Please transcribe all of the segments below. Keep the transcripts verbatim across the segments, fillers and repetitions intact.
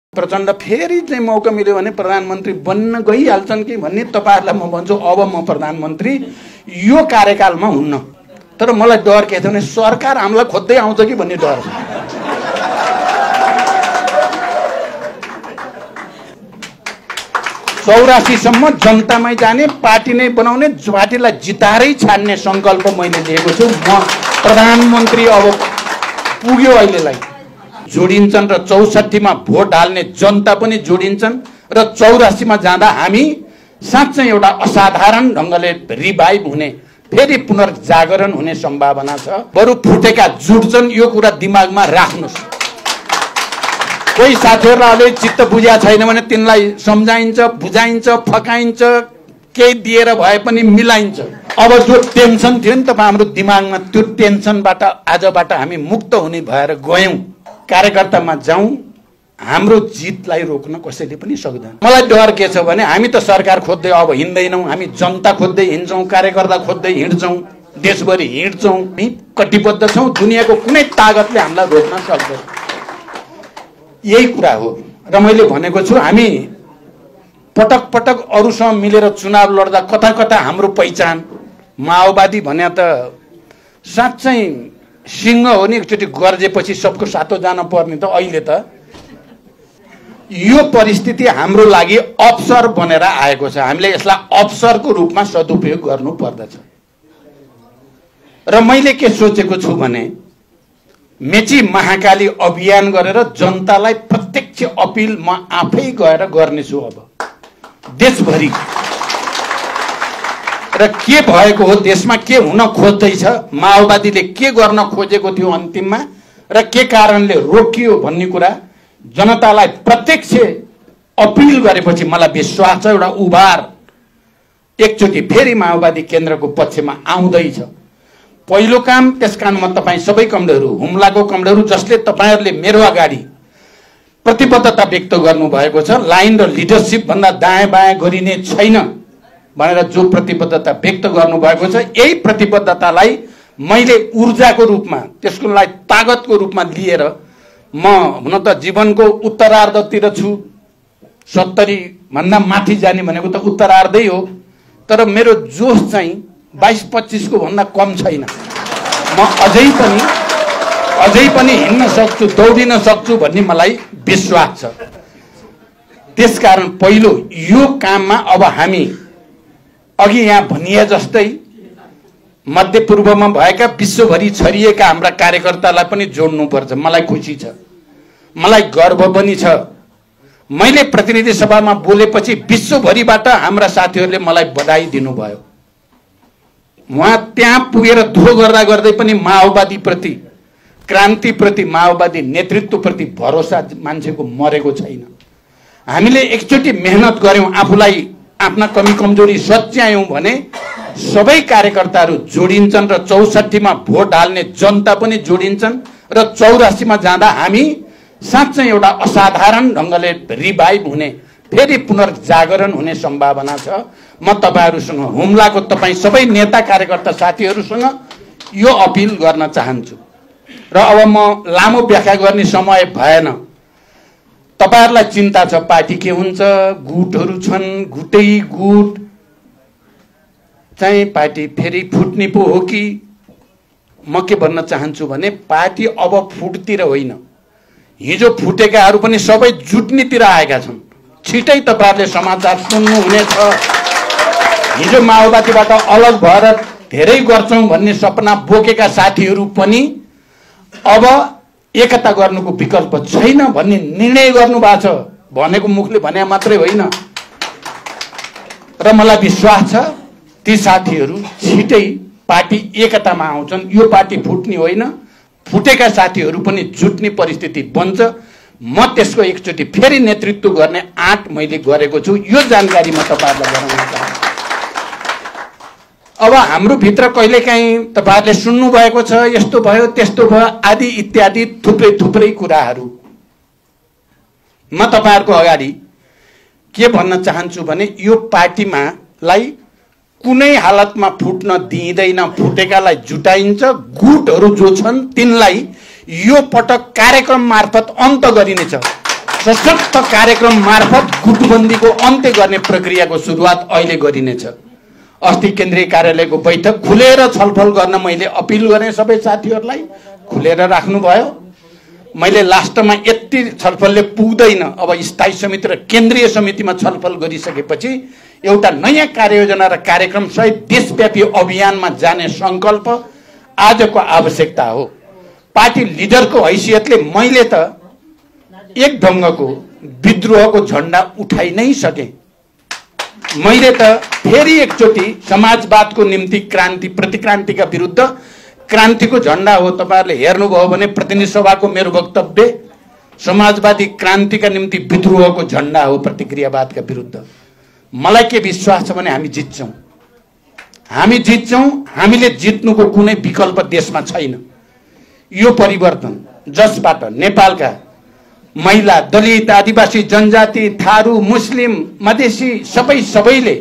प्रचण्ड फेरि चाहिँ मौका मिल्यो भने प्रधानमन्त्री बन्न गइहाल्छन् कि भन्ने तपाईहरुलाई म भन्छु। अब म प्रधानमन्त्री यो कार्यकालमा हुन्न, तर मलाई डर के छ भने सरकार हामीलाई खोज्दै आउँछ कि भन्ने डर छ। चौरासी सम्म जनतामै जाने, पार्टी नै बनाउने, पार्टीलाई जितारै छाड्ने संकल्प मैले लिएको छु। म प्रधानमन्त्री अब पुग्यो अहिलेलाई जोडिन्छन् र चौसठी मा भोट हाल्ने जनता पनि जोडिन्छन् र चौरासी मा जाँदा हामी साँच्चै एउटा असाधारण ढंगले रिभाइभ हुने, फेरि पुनर्जागरण हुने सम्भावना छ। बरु फुटेका जुट्छन्, यो कुरा दिमागमा राख्नुस्। कोही साथीहरुलाई अलि चित्त बुझ्या छैन भने तिनलाई सम्झाइन्छ, बुझाइन्छ, फकाइन्छ, केही दिएर भए पनि मिलाइन्छ। अब जो टेन्सन थियो नि तपाईं हाम्रो दिमागमा, त्यो टेन्सनबाट आजबाट हामी मुक्त हुने भएर गयौं। कार्यकर्तामा जाउँ, हाम्रो जितलाई रोक्न कसैले पनि सक्दैन। मलाई डर के छ भने हामी त सरकार खोज्दै अब हिँड्दैनौं, हामी जनता खोज्दै हिँड्छौं, कार्यकर्ता खोज्दै हिँड्छौं, देशभरि हिँड्छौं, हामी कटिबद्ध छौं। दुनियाँको कुनै ताकतले हामीलाई रोक्न सक्दैन। यही कुरा हो र मैले भनेको छु, हामी पटक पटक अरूसँग मिलेर चुनाव लड्दा कता कता हाम्रो पहिचान माओवादी भन्या त साँच्चै सिंह हो नि, एकचोटि गर्जेपछि सबको सातो जान पर्ने। त अहिले त यो परिस्थिति हाम्रो लागि अवसर बनेर आएको छ। हामीले यसलाई अवसरको रूपमा सदुपयोग गर्नु पर्दछ। र मैले के सोचेको छु भने मेची महाकाली अभियान गरेर जनतालाई प्रत्यक्ष अपिल म आफै गएर गर्नेछु अब देशभरि। र के भएको हो, देशमा के हुन खोज्दैछ, माओवादीले के गर्न खोजेको थियो अन्तिममा र के कारणले रोकियो भन्ने कुरा जनतालाई प्रत्यक्ष अपिल गरेपछि मलाई विश्वास छ एउटा उभार एकचोटि फेरि माओवादी केन्द्रको पक्षमा आउँदैछ। पहिलो काम त्यसकारण म तपाईं सबै कमरेडहरू, हुम्लाको कमरेडहरू जसले तपाईहरुले मेरो अगाडि प्रतिबद्धता व्यक्त गर्नु भएको छ, लाइन र लिडरशिप भन्दा दायाँ बायाँ गरिने छैन भनेर जो प्रतिबद्धता व्यक्त गर्नु भएको छ, यही प्रतिबद्धतालाई मैले ऊर्जाको रूपमा, त्यसको लागि ताकतको रूपमा लिएर म हुन त जीवनको उत्तरार्धतिर छु। सत्तरी भन्दा माथि जाने भनेको त उत्तरार्धै हो, तर मेरो जोश चाहिँ बाइस पच्चीस को भन्दा कम छैन। म अझै पनि अझै पनि हिँड्न सक्छु, दौडिन सक्छु भन्ने मलाई विश्वास छ। त्यसकारण पहिलो यो काममा अब हामी अघि यहाँ भनिए जस्तै मध्यपूर्वमा भएका, विश्वभरि छरिएका हाम्रा कार्यकर्तालाई पनि जोड्नुपर्छ। मलाई खुसी छ, मलाई गर्व पनि छ। मैले प्रतिनिधि सभामा बोलेपछि विश्वभरिबाट हाम्रा साथीहरूले मलाई बधाई दिनुभयो। उहाँ त्यहाँ पुगेर धो गर्दा गर्दै पनि माओवादी प्रति, क्रान्ति प्रति, माओवादी नेतृत्व प्रति भरोसा मान्छेको मरेको छैन। हामीले एकचोटि मेहनत गर्यौं, आफूलाई आफ्ना कमी कमजोरी सच्यायौं भने सबै कार्यकर्ताहरू जोडिन्छन् र चौसठी मा भोट हाल्ने जनता पनि जोडिन्छन् र चौरासी मा जाँदा हामी साँच्चै एउटा असाधारण ढंगले रिभाइभ हुने, फेरि पुनर्जागरण हुने सम्भावना छ। म तपाईहरुसँग, हुम्लाको तपाई सबै नेता कार्यकर्ता साथीहरुसँग यो अपिल गर्न चाहन्छु। र अब म लामो व्याख्या गर्ने समय भएन। तपाईहरुलाई चिन्ता छ पार्टी के हुन्छ, गुटहरू छन्, गुटै गुट चाहिँ पार्टी फेरि फुट्ने पो हो कि। म के भन्न चाहन्छु भने पार्टी अब फुटतिर होइन, हिजो फुटेकाहरू पनि सबै जुट्नेतिर आएका छन्। छिटै तपाईहरुले समाचार सुन्नु हुनेछ। हिजो माओवादीबाट अलग भएर धेरै गर्छौं भन्ने सपना बोकेका साथीहरू पनि अब एकता गर्नुको विकल्प छैन भन्ने निर्णय गर्नु भएको छ। भनेको मुखले भने मात्रै होइन। र मलाई विश्वास छ ती साथीहरू छिटै पार्टी एकतामा आउँछन्। यो पार्टी फुट्ने होइन, फुटेका साथीहरू पनि जुट्ने परिस्थिति बन्छ। म त्यसको एकचोटि फेरि नेतृत्व गर्ने आँट मैले गरेको छु। यो जानकारी म तपाईहरुलाई गराउन चाहन्छु। अब हाम्रो भित्र कहिलेकाहीँ तपाईहरुले सुन्नु भएको छ, यस्तो भयो त्यस्तो भयो आदि इत्यादि थुप्रै थुप्रै कुराहरू। म तपाईहरुको अगाडि के भन्न चाहन्छु भने यो पार्टीमा लाई कुनै हालतमा फुट्न दिइदैन। फुटेकालाई जुटाइन्छ, गुटहरू जो छन् तिनलाई यो पटक कार्यक्रम मार्फत अन्त गरिनेछ। सशक्त कार्यक्रम मार्फत गुटबन्दीको अन्त्य गर्ने प्रक्रियाको सुरुवात अहिले गरिनेछ। अस्ति केन्द्रीय कार्यालयको बैठक खुलेर छलफल गर्न मैले अपिल गरेँ सबै साथीहरूलाई, खुलेर राख्नुभयो। मैले लास्टमा यति छलफलले पुग्दैन, अब स्थायी समिति र केन्द्रीय समितिमा छलफल गरिसकेपछि एउटा नयाँ कार्ययोजना र कार्यक्रम सहित देशव्यापी अभियानमा जाने सङ्कल्प आजको आवश्यकता हो। पार्टी लिडरको हैसियतले मैले त एक ढङ्गको विद्रोहको झण्डा उठाइ नै सके। मैले त फेरि एकचोटि समाजवादको निम्ति क्रान्ति प्रतिक्रान्तिका विरुद्ध क्रान्तिको झण्डा हो। तपाईहरुले हेर्नुभयो भने प्रतिनिधि सभाको मेरो वक्तव्य समाजवादी क्रान्तिका निम्ति विद्रोहको झण्डा हो प्रतिक्रियावादका विरुद्ध। मलाई के विश्वास छ भने हामी जित्छौं, हामी जित्छौं। हामीले जित्नुको कुनै विकल्प देशमा छैन। यो परिवर्तन जसबाट नेपालका महिला, दलित, आदिवासी, जनजाति, थारू, मुस्लिम, मधेसी सबै सबैले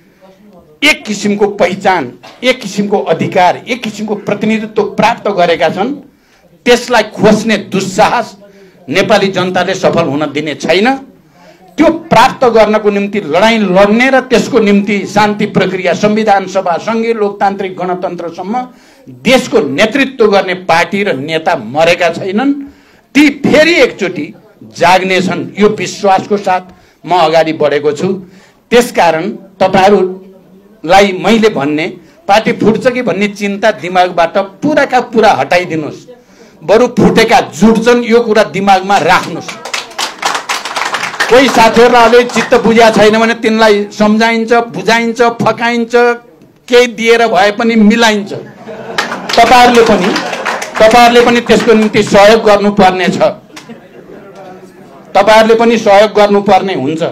एक किसिमको पहिचान, एक किसिमको अधिकार, एक किसिमको प्रतिनिधित्व प्राप्त गरेका छन्। त्यसलाई खोज्ने दुस्साहस नेपाली जनताले सफल हुन दिने छैन। त्यो प्राप्त गर्नको निम्ति लडाईँ लड्ने र त्यसको निम्ति शान्ति प्रक्रिया, संविधान सभा, संघीय लोकतान्त्रिक गणतन्त्रसम्म देशको नेतृत्व गर्ने पार्टी र नेता मरेका छैनन्। ती फेरि एकचोटि जाग्नेछन्। यो विश्वासको साथ म अगाडि बढेको छु। त्यसकारण तपाईहरुलाई मैले भन्ने पार्टी फुट्छ कि भन्ने चिन्ता दिमागबाट पुराका पुरा हटाइदिनुस्। बरु फुटेका जुट्छन् यो कुरा दिमागमा राख्नुस्। कोही साथीहरुलाई अलि चित्त बुझ्या छैन भने तिनलाई सम्झाइन्छ, बुझाइन्छ, फकाइन्छ, केही दिएर भए पनि मिलाइन्छ। तपाईहरुले पनि तपाईहरुले पनि त्यसको निम्ति सहयोग गर्नुपर्ने छ। तपाईहरुले पनि सहयोग गर्नुपर्ने हुन्छ।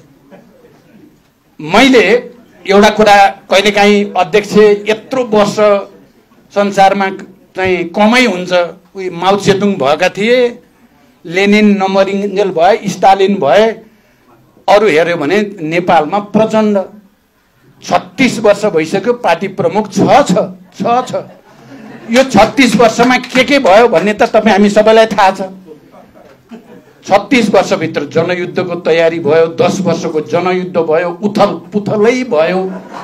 मैले एउटा कुरा कहिलेकाहीँ अध्यक्ष यत्रो वर्ष संसारमा चाहिँ कमै हुन्छ। उही माओ सेतुङ भएका थिए, लेनिन नमरिन्जेल भए, स्टालिन भए, अरु हेर्यो भने नेपालमा प्रचण्ड छत्तीस वर्ष भइसक्यो पार्टी प्रमुख छ छ छ छ। यो छत्तीस वर्षमा के के भयो भन्ने त तपाई हामी सबैलाई थाहा छ। छत्तीस वर्षभित्र जनयुद्धको तयारी भयो, दस वर्षको जनयुद्ध भयो, उथल पुथलै भयो,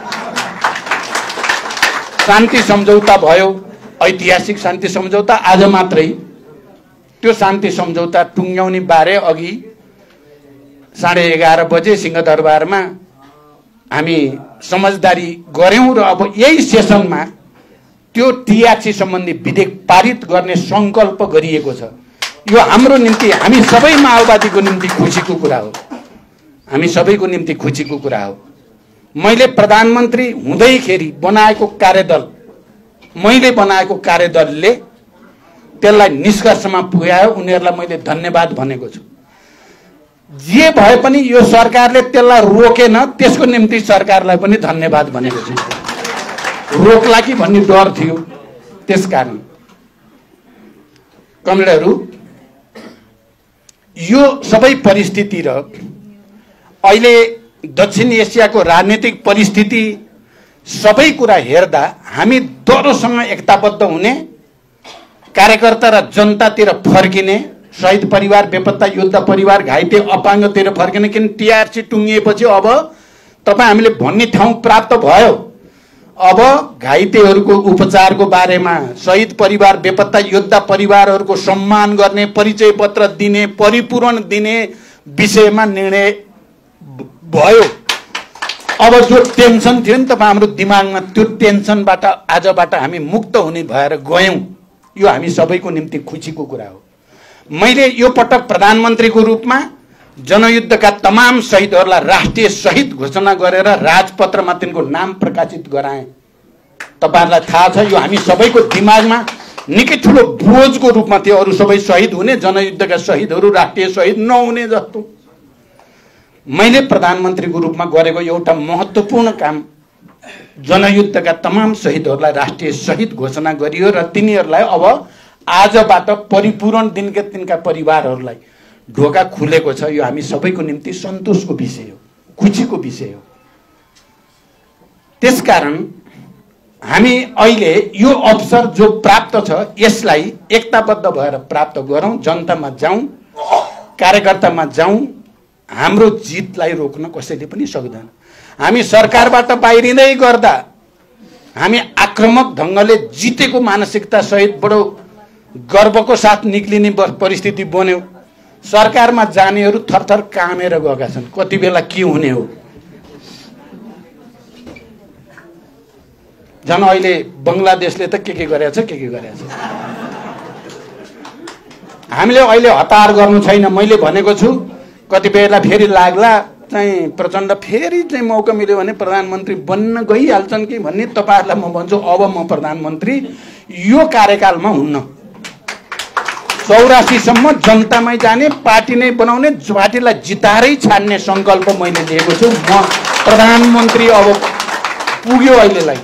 शान्ति सम्झौता भयो, ऐतिहासिक शान्ति सम्झौता। आज मात्रै त्यो शान्ति सम्झौता टुङ्ग्याउने बारे अघि साढे एघार बजे सिंहदरबारमा हामी समझदारी गर्यौं र अब यही सेसनमा त्यो टिआरसी सम्बन्धी विधेयक पारित गर्ने संकल्प गरिएको छ। यो हाम्रो निम्ति, हामी सबै माओवादीको निम्ति खुसीको कुरा हो। हामी सबैको निम्ति खुसीको कुरा हो। मैले प्रधानमन्त्री हुँदैखेरि बनाएको कार्यदल, मैले बनाएको कार्यदलले त्यसलाई निष्कर्षमा पुर्यायो। उनीहरूलाई मैले धन्यवाद भनेको छु। जे भए पनि यो सरकारले त्यसलाई रोकेन, त्यसको निम्ति सरकारलाई पनि धन्यवाद भनेको छु। रोक्ला कि भन्ने डर थियो। त्यसकारण कमरेडहरू, यो सबै परिस्थिति र अहिले दक्षिण एसियाको राजनीतिक परिस्थिति सबै कुरा हेर्दा हामी दरोसँग एकताबद्ध हुने, कार्यकर्ता र जनतातिर फर्किने, शहीद परिवार, बेपत्ता योद्धा परिवार, घाइते अपाङ्गतिर फर्किने। किन टिआरसी टुङ्गिएपछि अब तपाईँ हामीले भन्ने ठाउँ प्राप्त भयो। अब घाइतेहरूको उपचारको बारेमा, शहीद परिवार, बेपत्ता योद्धा परिवारहरूको सम्मान गर्ने, परिचय पत्र दिने, परिपूरण दिने विषयमा निर्णय भयो। अब जो टेन्सन थियो नि तपाईँ हाम्रो दिमागमा, त्यो टेन्सनबाट आजबाट हामी मुक्त हुने भएर गयौं। यो हामी सबैको निम्ति खुसीको कुरा हो। मैले यो पटक प्रधानमन्त्रीको रूपमा जनयुद्धका तमाम शहीदहरूलाई राष्ट्रिय शहीद घोषणा गरेर राजपत्रमा तिनको नाम प्रकाशित गराए। तपाईहरुलाई थाहा छ, यो हामी सबैको दिमागमा निकै ठुलो बोझको रूपमा थियो। अरु सबै शहीद हुने, जनयुद्धका शहीदहरू राष्ट्रिय शहीद नहुने जस्तो। मैले प्रधानमन्त्रीको रूपमा गरेको एउटा महत्त्वपूर्ण काम, जनयुद्धका तमाम शहीदहरूलाई राष्ट्रिय शहीद घोषणा गरियो र तिनीहरूलाई अब आजबाट परिपूरण दिनका तिनका परिवारहरूलाई ढोका खुलेको छ। यो हामी सबैको निम्ति सन्तोषको विषय हो, खुसीको विषय हो। त्यसकारण हामी अहिले यो अवसर जो प्राप्त छ यसलाई एकताबद्ध भएर प्राप्त गरौं, जनतामा जाउँ कार्यकर्तामा जाउँ, हाम्रो जितलाई रोक्न कसैले पनि सक्दैन। हामी सरकारबाट बाहिरिँदै गर्दा हामी आक्रामक ढङ्गले जितेको मानसिकता सहित बडो गर्वको साथ निक्लिने परिस्थिति बन्यो। सरकारमा जानेहरू थरथर कामेर गएका छन्, कति बेला के हुने हो। झन् अहिले बङ्गलादेशले त के के गरेछ के के गरेछ। हामीले अहिले हतार गर्नु छैन। मैले भनेको छु कति बेला फेरि लाग्ला चाहिँ प्रचण्ड फेरि चाहिँ मौका मिल्यो भने प्रधानमन्त्री बन्न गइहाल्छन् कि भन्ने तपाईँहरूलाई म भन्छु। अब म प्रधानमन्त्री यो कार्यकालमा हुन्न। चौरासी सम्म जनतामै जाने, पार्टी नै बनाउने, पार्टीलाई जिताएरै छाड्ने सङ्कल्प मैले लिएको छु। म प्रधानमन्त्री अब पुग्यो अहिलेलाई।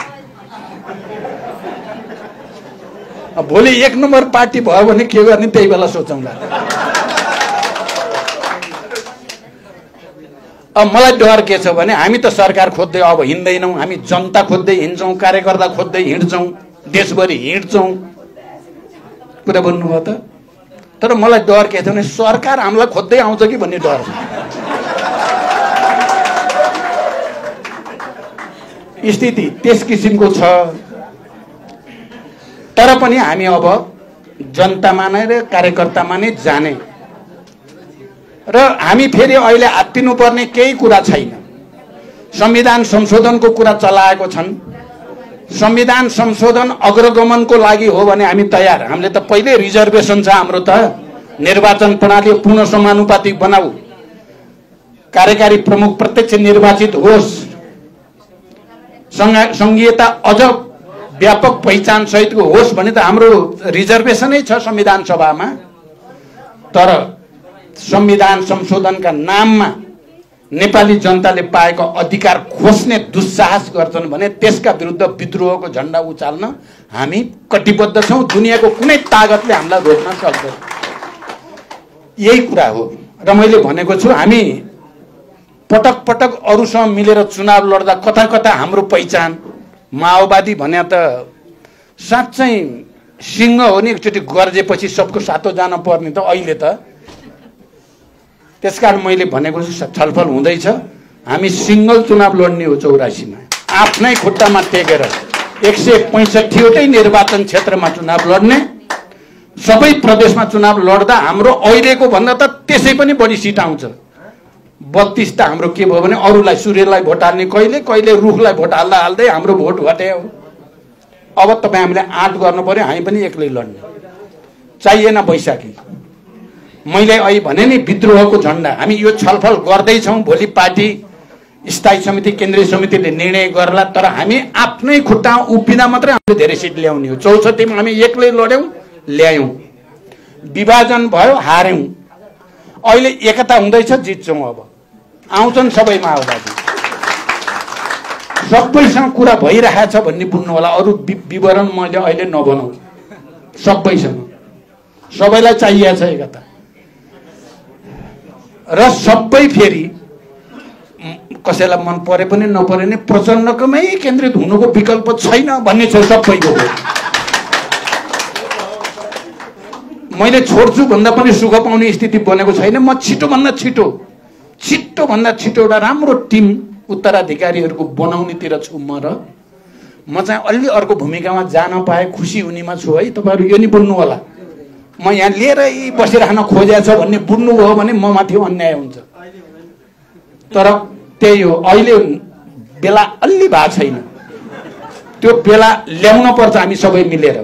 भोलि एक नम्बर पार्टी भयो भने के गर्ने त्यही बेला सोचौँला। अब मलाई डर के छ भने हामी त सरकार खोज्दै अब हिँड्दैनौँ, हामी जनता खोज्दै हिँड्छौँ, कार्यकर्ता खोज्दै हिँड्छौँ, देशभरि हिँड्छौँ। कुरा भन्नुभयो त। तर मलाई डर के छ भने सरकार हामीलाई खोज्दै आउँछ कि भन्ने डर छ। स्थिति त्यस किसिमको छ। तर पनि हामी अब जनतामा नै र कार्यकर्तामा नै जाने र हामी फेरि अहिले आत्तिनु पर्ने केही कुरा छैन। संविधान संशोधनको कुरा चलाएको छन्। संविधान संशोधन अग्रगमनको लागि हो भने हामी तयार। हामीले त पहिले रिजर्भेसन छ हाम्रो त। निर्वाचन प्रणाली पूर्ण समानुपातिक बनाऊ, कार्यकारी प्रमुख प्रत्यक्ष निर्वाचित होस्, संघीयता अझ व्यापक पहिचान सहितको होस् भने त हाम्रो रिजर्भेसनै छ संविधान सभामा। तर संविधान संशोधनका नाममा नेपाली जनताले पाएको अधिकार खोज्ने दुस्साहस गर्छन् भने त्यसका विरुद्ध विद्रोहको झण्डा उचाल्न हामी कटिबद्ध छौँ। दुनियाँको कुनै तागतले हामीलाई रोक्न सक्दैन। यही कुरा हो र मैले भनेको छु हामी पटक पटक अरूसँग मिलेर चुनाव लड्दा कता कता हाम्रो पहिचान माओवादी भने त साँच्चै सिंह हो नि, एकचोटि गर्जेपछि सबको सातो जान पर्ने त अहिले त। त्यसकारण मैले भनेको छलफल हुँदैछ। हामी सिंगल चुनाव लड्ने हो चौरासीमा, आफ्नै खुट्टामा टेकेर एक सय पैँसठीवटै निर्वाचन क्षेत्रमा चुनाव लड्ने। सबै प्रदेशमा चुनाव लड्दा हाम्रो अहिलेको भन्दा त त्यसै पनि बढी सिट आउँछ। बत्तीस त हाम्रो के भयो भने अरूलाई सूर्यलाई भोट हाल्ने, कहिले कहिले रुखलाई भोट हाल्दा हाल्दै हाम्रो भोट घट्यो। अब तपाईँ हामीले आँट गर्नु पर्यो, हामी पनि एक्लै लड्ने चाहिएन बैशाखी। मैले अहिले भने नि विद्रोहको झण्डा हामी यो छलफल गर्दैछौँ। भोलि पार्टी स्थायी समिति केन्द्रीय समितिले निर्णय गर्ला। तर हामी आफ्नै खुट्टा उभिँदा मात्रै हामीले धेरै सिट ल्याउने हो। चौसठीमा हामी एक्लै लड्यौँ, ल्यायौँ, विभाजन भयो, हार्यौँ। अहिले एकता हुँदैछ, जित्छौँ। अब आउँछन् सबै माओवादी, सबैसँग कुरा भइरहेछ भन्ने बुझ्नु होला। अरू विवरण मैले अहिले नबनाऊ, सबैसँग सबैलाई चाहिएको छ एकता। र सबै फेरि कसैलाई मन परे पनि नपरे नि प्रचण्डकोमै केन्द्रित हुनुको विकल्प छैन भन्ने छ सबैको। मैले छोड्छु भन्दा पनि सुख पाउने स्थिति बनेको छैन। म छिटोभन्दा छिटो छिटोभन्दा छिटो एउटा राम्रो टिम उत्तराधिकारीहरूको बनाउनेतिर छु म। र म चाहिँ अलि अर्को भूमिकामा जान पाए खुसी हुनेमा छु है। तपाईँहरू यो नि बुझ्नु होला। म यहाँ लिएरै बसिरहन खोजेको छ भन्ने बुझ्नुभयो भने म माथि अन्याय हुन्छ। तर त्यही हो, अहिले बेला अलि भएको छैन। त्यो बेला ल्याउन पर्छ हामी सबै मिलेर।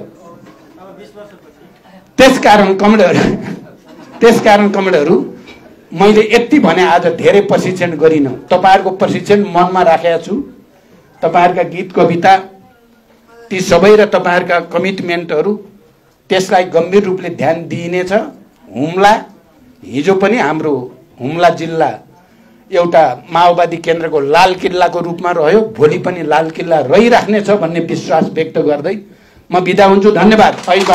त्यसकारण कमरेडहरू त्यसकारण कमरेडहरू मैले यति भने आज धेरै प्रशिक्षण गरिनँ। तपाईँहरूको प्रशिक्षण मनमा राखेको छु। तपाईँहरूका गीत कविता ती सबै र तपाईँहरूका कमिटमेन्टहरू त्यसलाई गम्भीर रूपले ध्यान दिइनेछ। हुम्ला हिजो पनि हाम्रो हुम्ला जिल्ला एउटा माओवादी केन्द्रको लाल किल्लाको रूपमा रह्यो, भोलि पनि लाल किल्ला रहिराख्नेछ भन्ने विश्वास व्यक्त गर्दै म बिदा हुन्छु। धन्यवाद।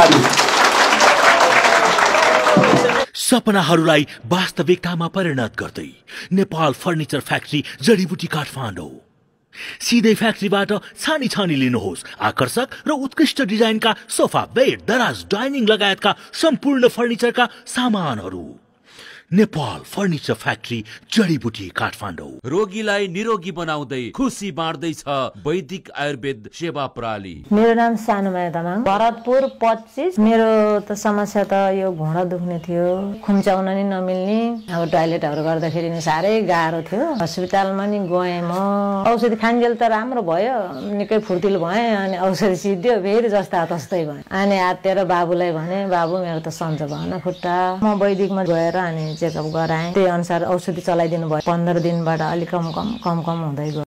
सपनाहरूलाई वास्तविकतामा परिणत गर्दै नेपाल फर्निचर फ्याक्ट्री जडीबुटी काठमाडौँ। सिधै फ्याक्ट्रीबाट छानी छानी लिनुहोस् आकर्षक र उत्कृष्ट डिजाइनका सोफा, बेड, दराज, डाइनिङ लगायतका सम्पूर्ण फर्निचरका सामानहरू। नेपाल फर्निचर फ्याक्ट्री जडीबुटी काठमाडौँ। रोगीलाई निरोगी बनाउँदै खुसी बाँड्दैछ वैदिक आयुर्वेद सेवा प्रणाली। मेरो नाम सानुमाया तामाङ, भरतपुर पच्चीस। मेरो त समस्या त यो घुँडा दुख्ने थियो, खुम्चाउन नि नमिल्ने, अब टोयलेटहरू गर्दाखेरि नि साह्रै गाह्रो थियो। अस्पतालमा नि गएँ म, औषधि खान्जेल त राम्रो भयो, निकै फुर्तिलो भएँ। अनि औषधि सिद्धियो, फेरि जस्ता तस्तै भयो। अनि आत्तेर बाबुलाई भने, बाबु मेरो त सन्चो भएन खुट्टा। म वैदिकमा गएर अनि चेकअप गराएँ, त्यही अनुसार औषधि चलाइदिनु भयो। पन्ध्र दिनबाट अलिक कम कम कम कम हुँदै गयो।